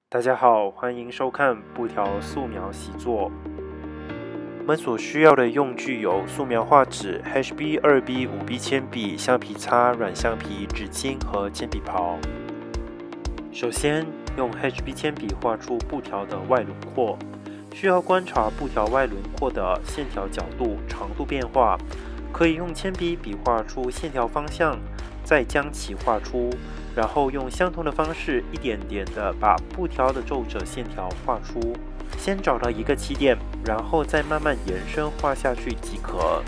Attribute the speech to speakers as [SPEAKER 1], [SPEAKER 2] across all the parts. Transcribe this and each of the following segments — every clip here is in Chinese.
[SPEAKER 1] 大家好，欢迎收看布条素描习作。我们所需要的用具有素描画纸、HB、2B、5B 铅笔、橡皮擦、软橡皮、纸巾和铅笔刨。首先，用 HB 铅笔画出布条的外轮廓，需要观察布条外轮廓的线条角度、长度变化，可以用铅笔笔画出线条方向，再将其画出。然后用相同的方式，一点点的把布条的皱褶线条画出。先找到一个起点，然后再慢慢延伸画下去即可。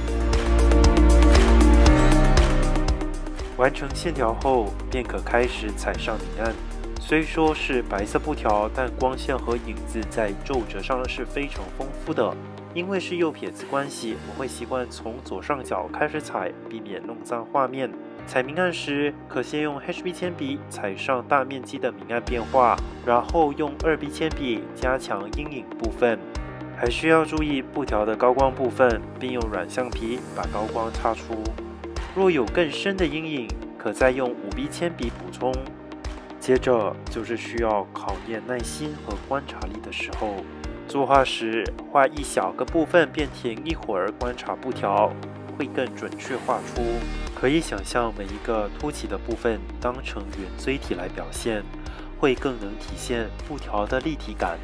[SPEAKER 1] 完成线条后，便可开始彩上明暗。虽说是白色布条，但光线和影子在皱褶上是非常丰富的。因为是右撇子关系，我会习惯从左上角开始踩，避免弄脏画面。彩明暗时，可先用 HB 铅笔彩上大面积的明暗变化，然后用2B 铅笔加强阴影部分。还需要注意布条的高光部分，并用软橡皮把高光擦出。若有更深的阴影，可再用5B 铅笔补充。接着就是需要考验耐心和观察力的时候。作画时，画一小个部分便停一会儿观察布条，会更准确画出。可以想象每一个凸起的部分当成圆锥体来表现，会更能体现布条的立体感。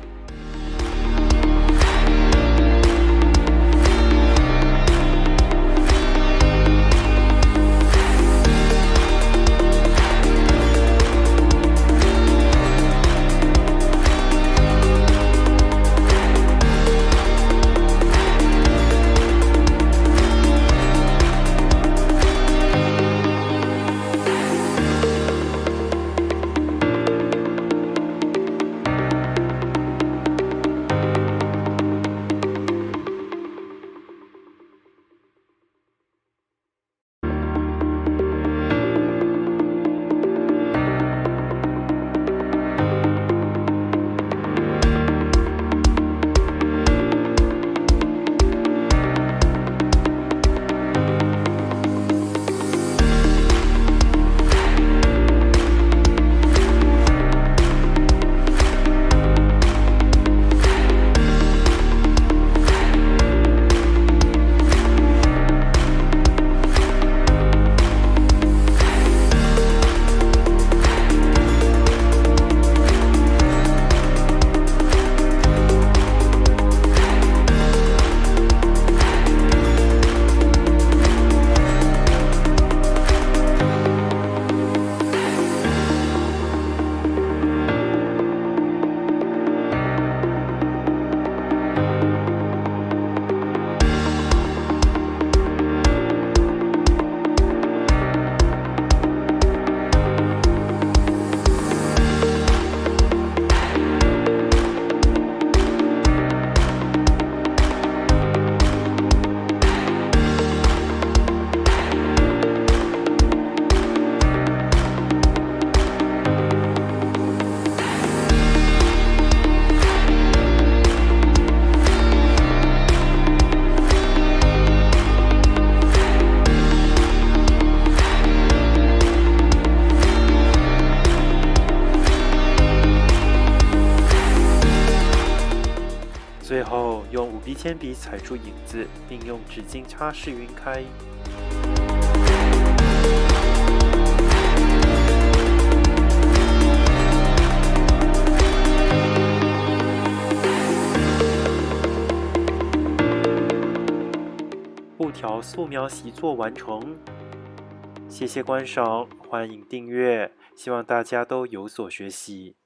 [SPEAKER 1] 最后用5B 铅笔踩出影子，并用纸巾擦拭晕开。布条素描习作完成，谢谢观赏，欢迎订阅，希望大家都有所学习。